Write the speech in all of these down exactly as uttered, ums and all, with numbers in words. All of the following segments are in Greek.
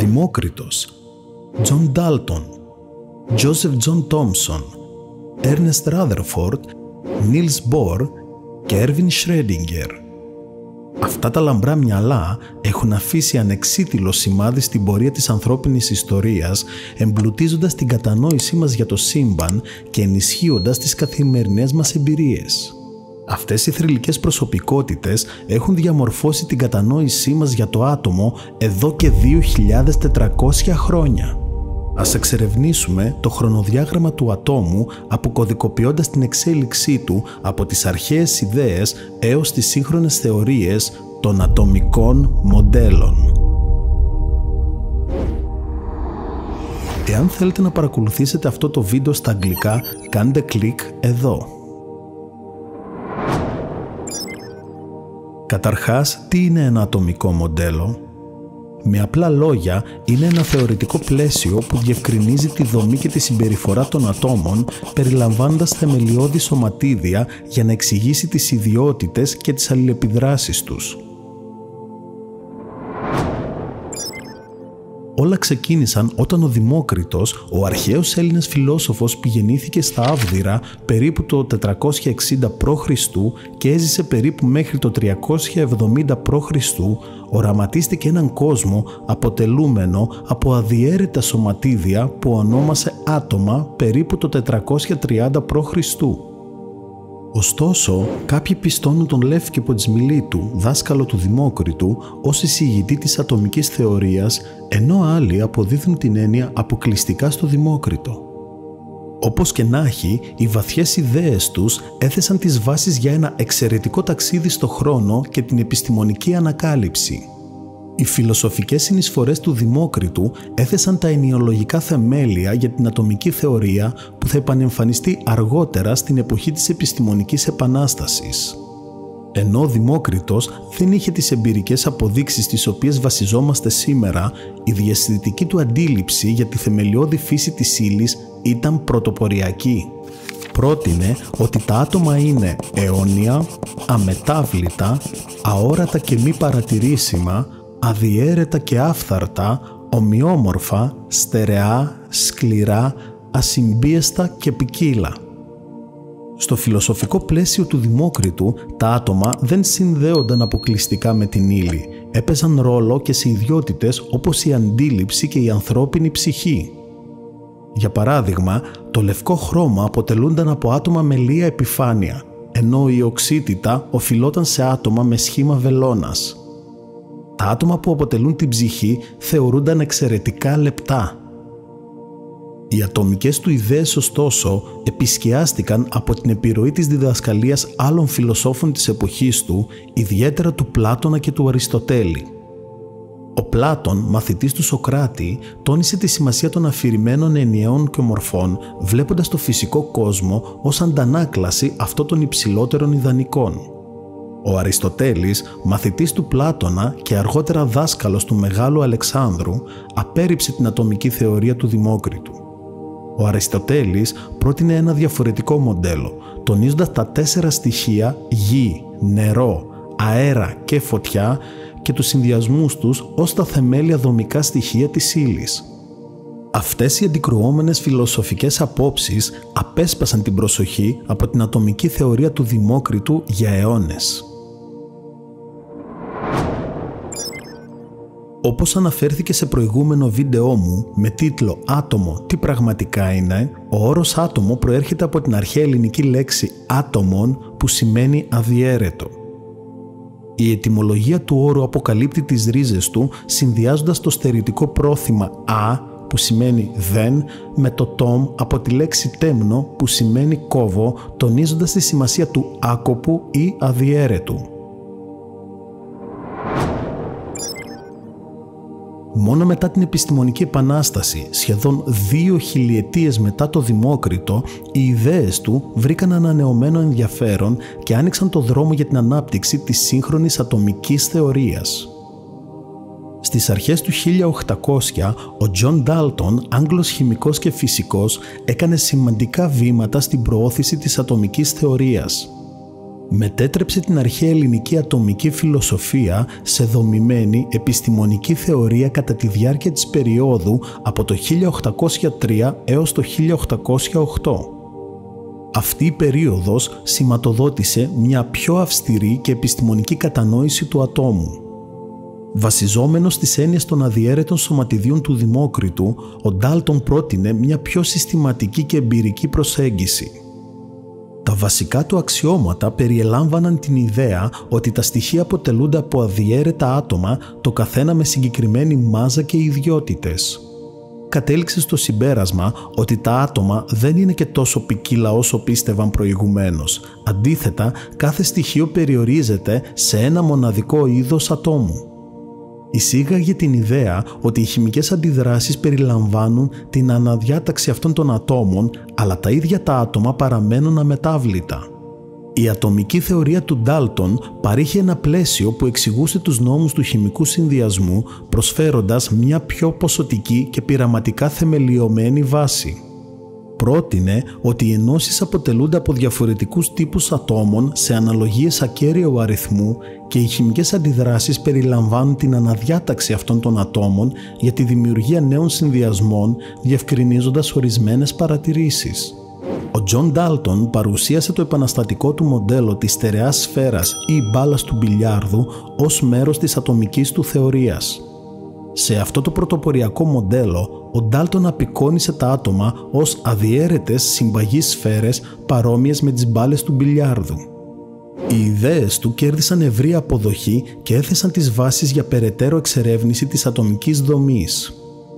Δημόκριτος, John Dalton, Joseph John Thomson, Ernest Rutherford, Niels Bohr και Erwin Schrödinger. Αυτά τα λαμπρά μυαλά έχουν αφήσει ανεξίτηλο σημάδι στην πορεία της ανθρώπινης ιστορίας, εμπλουτίζοντας την κατανόησή μας για το σύμπαν και ενισχύοντας τις καθημερινές μας εμπειρίες. Αυτές οι θρυλικές προσωπικότητες έχουν διαμορφώσει την κατανόησή μας για το άτομο εδώ και δύο χιλιάδες τετρακόσια χρόνια. Ας εξερευνήσουμε το χρονοδιάγραμμα του ατόμου, αποκωδικοποιώντας την εξέλιξή του από τις αρχαίες ιδέες έως τις σύγχρονες θεωρίες των ατομικών μοντέλων. Εάν θέλετε να παρακολουθήσετε αυτό το βίντεο στα αγγλικά, κάντε κλικ εδώ. Καταρχάς, τι είναι ένα ατομικό μοντέλο? Με απλά λόγια, είναι ένα θεωρητικό πλαίσιο που διευκρινίζει τη δομή και τη συμπεριφορά των ατόμων, περιλαμβάνοντας θεμελιώδη σωματίδια για να εξηγήσει τις ιδιότητες και τις αλληλεπιδράσεις τους. Όλα ξεκίνησαν όταν ο Δημόκριτος, ο αρχαίος Έλληνας φιλόσοφος, πηγεννήθηκε στα Άβδυρα περίπου το τετρακόσια εξήντα π.Χ. και έζησε περίπου μέχρι το τριακόσια εβδομήντα π.Χ., οραματίστηκε έναν κόσμο αποτελούμενο από αδιέρετα σωματίδια που ονόμασε άτομα περίπου το τετρακόσια τριάντα π.Χ. Ωστόσο, κάποιοι πιστώνουν τον Λεύκυπο της Μιλήτου, δάσκαλο του Δημόκριτου, ως εισηγητή της ατομικής θεωρίας, ενώ άλλοι αποδίδουν την έννοια αποκλειστικά στο Δημόκριτο. Όπως και να έχει, οι βαθιές ιδέες τους έθεσαν τις βάσεις για ένα εξαιρετικό ταξίδι στο χρόνο και την επιστημονική ανακάλυψη. Οι φιλοσοφικές συνεισφορές του Δημόκριτου έθεσαν τα ενιολογικά θεμέλια για την ατομική θεωρία που θα επανεμφανιστεί αργότερα στην εποχή της επιστημονικής επανάστασης. Ενώ ο Δημόκριτος δεν είχε τις εμπειρικές αποδείξεις στις οποίες βασιζόμαστε σήμερα, η διαισθητική του αντίληψη για τη θεμελιώδη φύση της ύλης ήταν πρωτοποριακή. Πρότεινε ότι τα άτομα είναι αιώνια, αμετάβλητα, αόρατα και μη παρατηρήσιμα, αδιέρετα και άφθαρτα, ομοιόμορφα, στερεά, σκληρά, ασυμπίεστα και ποικίλα. Στο φιλοσοφικό πλαίσιο του Δημόκριτου, τα άτομα δεν συνδέονταν αποκλειστικά με την ύλη, έπαιζαν ρόλο και σε ιδιότητες όπως η αντίληψη και η ανθρώπινη ψυχή. Για παράδειγμα, το λευκό χρώμα αποτελούνταν από άτομα με λία επιφάνεια, ενώ η οξύτητα οφειλόταν σε άτομα με σχήμα βελόνας. Τα άτομα που αποτελούν την ψυχή θεωρούνταν εξαιρετικά λεπτά. Οι ατομικές του ιδέες, ωστόσο, επισκιάστηκαν από την επιρροή της διδασκαλίας άλλων φιλοσόφων της εποχής του, ιδιαίτερα του Πλάτωνα και του Αριστοτέλη. Ο Πλάτων, μαθητής του Σωκράτη, τόνισε τη σημασία των αφηρημένων ενιαίων και ομορφών, βλέποντας το φυσικό κόσμο ως αντανάκλαση αυτών των υψηλότερων ιδανικών. Ο Αριστοτέλης, μαθητής του Πλάτωνα και αργότερα δάσκαλος του Μεγάλου Αλεξάνδρου, απέρριψε την ατομική θεωρία του Δημόκριτου. Ο Αριστοτέλης πρότεινε ένα διαφορετικό μοντέλο, τονίζοντας τα τέσσερα στοιχεία γη, νερό, αέρα και φωτιά και τους συνδυασμούς τους ως τα θεμέλια δομικά στοιχεία της ύλης. Αυτές οι αντικρουόμενες φιλοσοφικές απόψεις απέσπασαν την προσοχή από την ατομική θεωρία του Δημόκριτου για αιώνες. Όπως αναφέρθηκε σε προηγούμενο βίντεό μου με τίτλο «Άτομο, τι πραγματικά είναι», ο όρος άτομο προέρχεται από την αρχαία ελληνική λέξη «άτομον» που σημαίνει αδιέρετο. Η ετυμολογία του όρου αποκαλύπτει τις ρίζες του συνδυάζοντας το στερητικό πρόθυμα «α» που σημαίνει «δεν» με το «τόμ» από τη λέξη «τέμνο» που σημαίνει «κόβω», τονίζοντας τη σημασία του άκοπου ή αδιέρετου. Μόνο μετά την επιστημονική επανάσταση, σχεδόν δύο χιλιετίες μετά το Δημόκριτο, οι ιδέες του βρήκαν ανανεωμένο ενδιαφέρον και άνοιξαν το δρόμο για την ανάπτυξη της σύγχρονης ατομικής θεωρίας. Στις αρχές του χίλια οκτακόσια, ο Τζον Ντάλτον, Άγγλος χημικός και φυσικός, έκανε σημαντικά βήματα στην προώθηση της ατομικής θεωρίας. μετέτρεψε την αρχαία ελληνική ατομική φιλοσοφία σε δομημένη επιστημονική θεωρία κατά τη διάρκεια της περίοδου από το χίλια οκτακόσια τρία έως το χίλια οκτακόσια οκτώ. Αυτή η περίοδος σηματοδότησε μια πιο αυστηρή και επιστημονική κατανόηση του ατόμου. Βασιζόμενος στις έννοιες των αδιέρετων σωματιδίων του Δημόκριτου, ο Ντάλτον πρότεινε μια πιο συστηματική και εμπειρική προσέγγιση. Τα βασικά του αξιώματα περιελάμβαναν την ιδέα ότι τα στοιχεία αποτελούνται από αδιέρετα άτομα, το καθένα με συγκεκριμένη μάζα και ιδιότητες. Κατέληξε στο συμπέρασμα ότι τα άτομα δεν είναι και τόσο ποικίλα όσο πίστευαν προηγουμένως. Αντίθετα, κάθε στοιχείο περιορίζεται σε ένα μοναδικό είδος ατόμου. Εισήγαγε την ιδέα ότι οι χημικές αντιδράσεις περιλαμβάνουν την αναδιάταξη αυτών των ατόμων, αλλά τα ίδια τα άτομα παραμένουν αμετάβλητα. Η ατομική θεωρία του Ντάλτον παρήχε ένα πλαίσιο που εξηγούσε τους νόμους του χημικού συνδυασμού, προσφέροντας μια πιο ποσοτική και πειραματικά θεμελιωμένη βάση. Πρότεινε ότι οι ενώσεις αποτελούνται από διαφορετικούς τύπους ατόμων σε αναλογίες ακέραίου αριθμού και οι χημικές αντιδράσεις περιλαμβάνουν την αναδιάταξη αυτών των ατόμων για τη δημιουργία νέων συνδυασμών, διευκρινίζοντας ορισμένες παρατηρήσεις. Ο Τζον Ντάλτον παρουσίασε το επαναστατικό του μοντέλο της στερεάς σφαίρας ή μπάλας του μπιλιάρδου ως μέρος της ατομικής του θεωρίας. Σε αυτό το πρωτοποριακό μοντέλο, ο Ντάλτον απεικόνισε τα άτομα ως αδιέρετες συμπαγείς σφαίρες παρόμοιες με τις μπάλες του μπιλιάρδου. Οι ιδέες του κέρδισαν ευρεία αποδοχή και έθεσαν τις βάσεις για περαιτέρω εξερεύνηση της ατομικής δομής.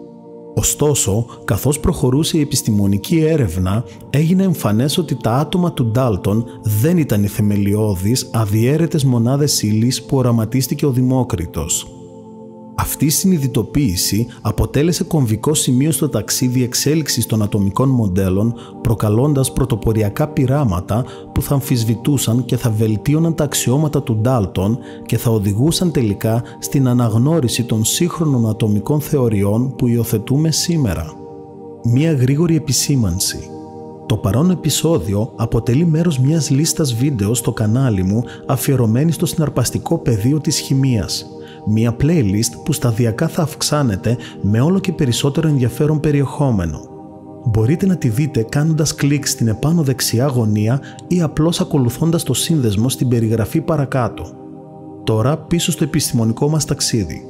Ωστόσο, καθώς προχωρούσε η επιστημονική έρευνα, έγινε εμφανές ότι τα άτομα του Ντάλτον δεν ήταν οι θεμελιώδεις, αδιέρετες μονάδες ύλης που οραματίστηκε ο Δημόκριτος. Αυτή η συνειδητοποίηση αποτέλεσε κομβικό σημείο στο ταξίδι εξέλιξης των ατομικών μοντέλων, προκαλώντας πρωτοποριακά πειράματα που θα αμφισβητούσαν και θα βελτίωναν τα αξιώματα του Ντάλτον και θα οδηγούσαν τελικά στην αναγνώριση των σύγχρονων ατομικών θεωριών που υιοθετούμε σήμερα. Μία γρήγορη επισήμανση. Το παρόν επεισόδιο αποτελεί μέρος μιας λίστας βίντεο στο κανάλι μου αφιερωμένη στο συναρπαστικό πεδίο της χημείας. Μια playlist που σταδιακά θα αυξάνεται με όλο και περισσότερο ενδιαφέρον περιεχόμενο. Μπορείτε να τη δείτε κάνοντας κλικ στην επάνω δεξιά γωνία ή απλώς ακολουθώντας το σύνδεσμο στην περιγραφή παρακάτω. Τώρα πίσω στο επιστημονικό μας ταξίδι.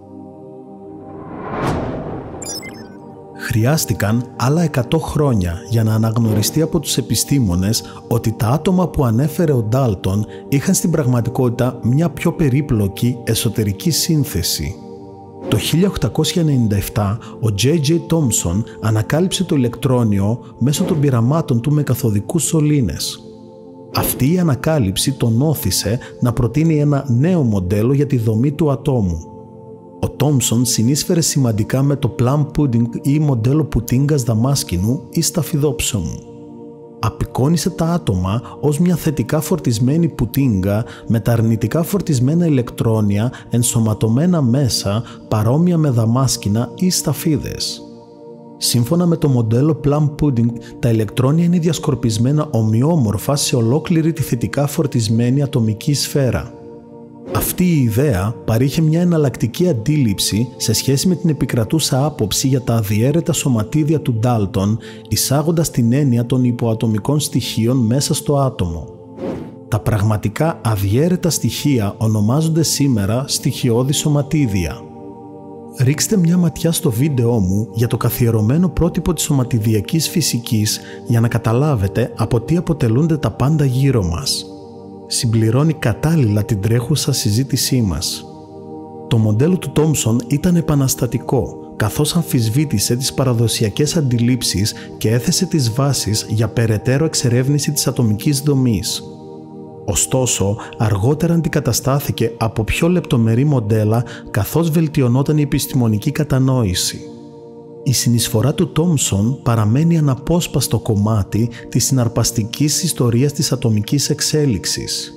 Χρειάστηκαν άλλα εκατό χρόνια για να αναγνωριστεί από τους επιστήμονες ότι τα άτομα που ανέφερε ο Ντάλτον είχαν στην πραγματικότητα μια πιο περίπλοκη εσωτερική σύνθεση. Το χίλια οκτακόσια ενενήντα επτά ο τζέι τζέι Thomson ανακάλυψε το ηλεκτρόνιο μέσω των πειραμάτων του με καθοδικούς σωλήνες. Αυτή η ανακάλυψη τον όθησε να προτείνει ένα νέο μοντέλο για τη δομή του ατόμου. Ο Τόμσον συνείσφερε σημαντικά με το plum pudding ή μοντέλο πουτίνγκας δαμάσκηνου ή σταφυδόψωμου. Απεικόνισε τα άτομα ως μια θετικά φορτισμένη πουτίνγκα με τα αρνητικά φορτισμένα ηλεκτρόνια ενσωματωμένα μέσα παρόμοια με δαμάσκηνα ή σταφίδες. Σύμφωνα με το μοντέλο plum pudding, τα ηλεκτρόνια είναι διασκορπισμένα ομοιόμορφα σε ολόκληρη τη θετικά φορτισμένη ατομική σφαίρα. Αυτή η ιδέα παρήχε μια εναλλακτική αντίληψη σε σχέση με την επικρατούσα άποψη για τα αδιέρετα σωματίδια του Ντάλτον, εισάγοντας την έννοια των υποατομικών στοιχείων μέσα στο άτομο. Τα πραγματικά αδιέρετα στοιχεία ονομάζονται σήμερα στοιχειώδη σωματίδια. Ρίξτε μια ματιά στο βίντεό μου για το καθιερωμένο πρότυπο της σωματιδιακής φυσικής για να καταλάβετε από τι αποτελούνται τα πάντα γύρω μας. Συμπληρώνει κατάλληλα την τρέχουσα συζήτησή μας. Το μοντέλο του Τόμσον ήταν επαναστατικό, καθώς αμφισβήτησε τις παραδοσιακές αντιλήψεις και έθεσε τις βάσεις για περαιτέρω εξερεύνηση της ατομικής δομής. Ωστόσο, αργότερα αντικαταστάθηκε από πιο λεπτομερή μοντέλα καθώς βελτιωνόταν η επιστημονική κατανόηση. Η συνεισφορά του Τόμσον παραμένει αναπόσπαστο κομμάτι της συναρπαστικής ιστορίας της ατομικής εξέλιξης.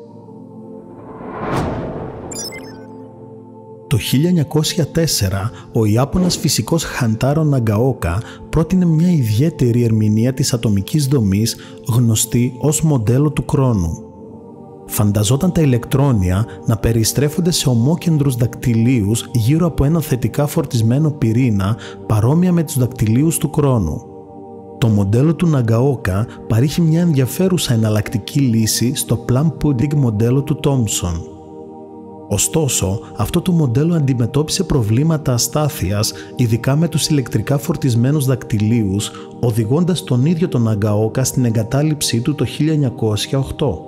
Το χίλια εννιακόσια τέσσερα, ο Ιάπωνας φυσικός Χαντάρο Ναγκαόκα πρότεινε μια ιδιαίτερη ερμηνεία της ατομικής δομής γνωστή ως μοντέλο του χρόνου. Φανταζόταν τα ηλεκτρόνια να περιστρέφονται σε ομόκεντρους δακτυλίους γύρω από ένα θετικά φορτισμένο πυρήνα παρόμοια με τους δακτυλίους του χρόνου. Το μοντέλο του Ναγκαόκα παρήχε μια ενδιαφέρουσα εναλλακτική λύση στο Plum Pudding μοντέλο του Thomson. Ωστόσο, αυτό το μοντέλο αντιμετώπισε προβλήματα αστάθειας, ειδικά με τους ηλεκτρικά φορτισμένους δακτυλίους, οδηγώντας τον ίδιο τον Ναγκαόκα στην εγκατάλειψή του το χίλια εννιακόσια οκτώ.